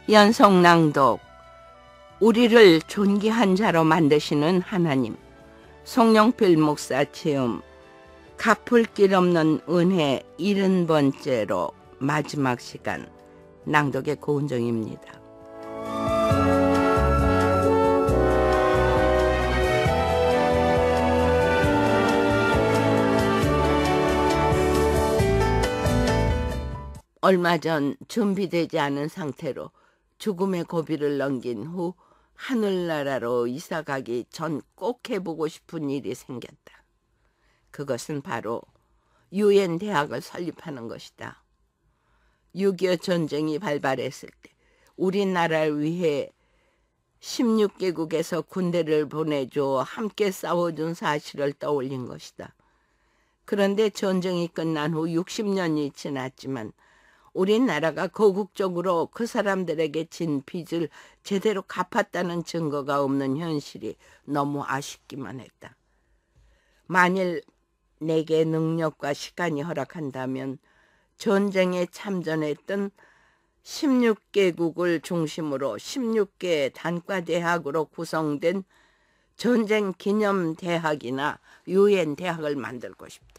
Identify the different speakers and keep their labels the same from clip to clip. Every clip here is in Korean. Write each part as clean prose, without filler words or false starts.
Speaker 1: 연속낭독. 우리를 존귀한 자로 만드시는 하나님. 송영필 목사 체험. 갚을 길 없는 은혜 70번째로 마지막 시간. 낭독의 고은정입니다. 얼마 전 준비되지 않은 상태로 죽음의 고비를 넘긴 후 하늘나라로 이사가기 전 꼭 해보고 싶은 일이 생겼다. 그것은 바로 유엔 대학을 설립하는 것이다. 6.25 전쟁이 발발했을 때 우리나라를 위해 16개국에서 군대를 보내줘 함께 싸워준 사실을 떠올린 것이다. 그런데 전쟁이 끝난 후 60년이 지났지만 우리나라가 거국적으로 그 사람들에게 진 빚을 제대로 갚았다는 증거가 없는 현실이 너무 아쉽기만 했다. 만일 내게 능력과 시간이 허락한다면 전쟁에 참전했던 16개국을 중심으로 16개 단과대학으로 구성된 전쟁기념대학이나 유엔 대학을 만들고 싶다.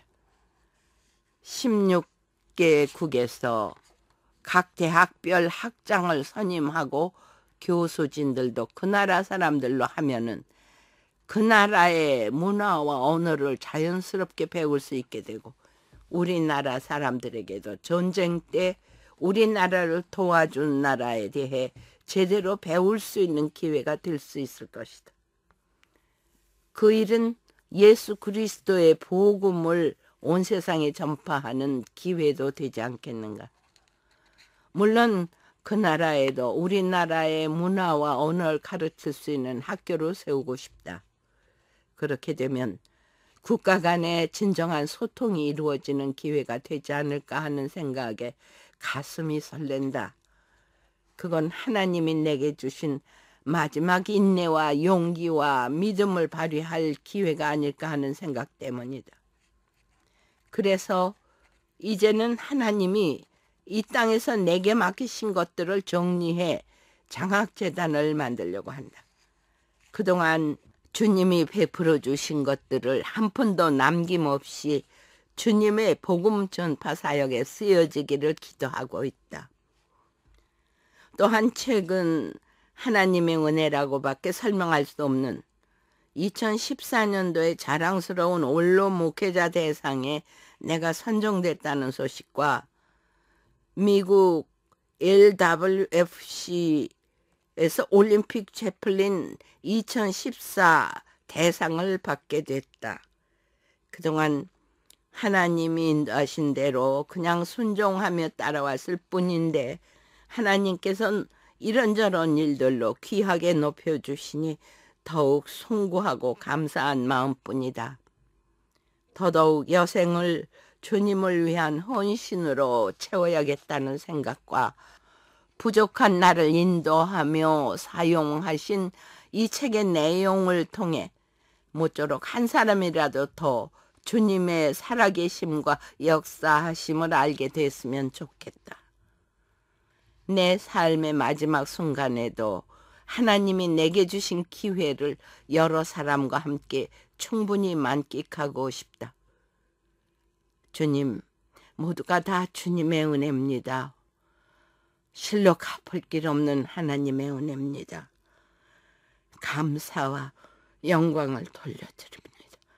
Speaker 1: 16개국에서 각 대학별 학장을 선임하고 교수진들도 그 나라 사람들로 하면은 그 나라의 문화와 언어를 자연스럽게 배울 수 있게 되고 우리나라 사람들에게도 전쟁 때 우리나라를 도와준 나라에 대해 제대로 배울 수 있는 기회가 될 수 있을 것이다. 그 일은 예수 그리스도의 복음을 온 세상에 전파하는 기회도 되지 않겠는가. 물론 그 나라에도 우리나라의 문화와 언어를 가르칠 수 있는 학교를 세우고 싶다. 그렇게 되면 국가 간의 진정한 소통이 이루어지는 기회가 되지 않을까 하는 생각에 가슴이 설렌다. 그건 하나님이 내게 주신 마지막 인내와 용기와 믿음을 발휘할 기회가 아닐까 하는 생각 때문이다. 그래서 이제는 하나님이 이 땅에서 내게 맡기신 것들을 정리해 장학재단을 만들려고 한다. 그동안 주님이 베풀어 주신 것들을 한 푼도 남김없이 주님의 복음 전파 사역에 쓰여지기를 기도하고 있다. 또한 최근 하나님의 은혜라고밖에 설명할 수 없는 2014년도에 자랑스러운 원로 목회자 대상에 내가 선정됐다는 소식과 미국 LWFC에서 올림픽 채플린 2014 대상을 받게 됐다. 그동안 하나님이 인도하신 대로 그냥 순종하며 따라왔을 뿐인데 하나님께서는 이런저런 일들로 귀하게 높여주시니 더욱 숭고하고 감사한 마음뿐이다. 더더욱 여생을 주님을 위한 헌신으로 채워야겠다는 생각과 부족한 나를 인도하며 사용하신 이 책의 내용을 통해 모쪼록 한 사람이라도 더 주님의 살아계심과 역사하심을 알게 됐으면 좋겠다. 내 삶의 마지막 순간에도 하나님이 내게 주신 기회를 여러 사람과 함께 충분히 만끽하고 싶다. 주님, 모두가 다 주님의 은혜입니다. 실로 갚을 길 없는 하나님의 은혜입니다. 감사와 영광을 돌려드립니다.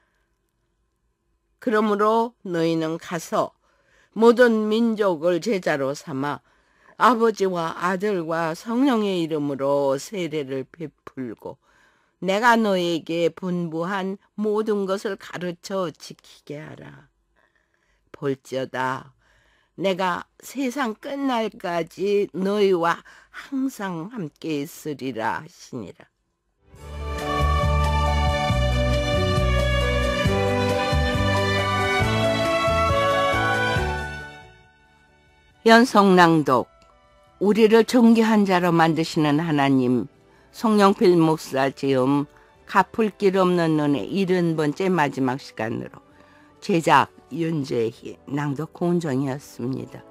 Speaker 1: 그러므로 너희는 가서 모든 민족을 제자로 삼아 아버지와 아들과 성령의 이름으로 세례를 베풀고 내가 너에게 분부한 모든 것을 가르쳐 지키게 하라. 볼지어다 내가 세상 끝날까지 너희와 항상 함께 있으리라 하시니라. 연속낭독. 우리를 존귀한 자로 만드시는 하나님. 송영필 목사 지음 갚을 길 없는 은혜 70번째 마지막 시간으로 제작 윤재희, 낭독 고은정이었습니다.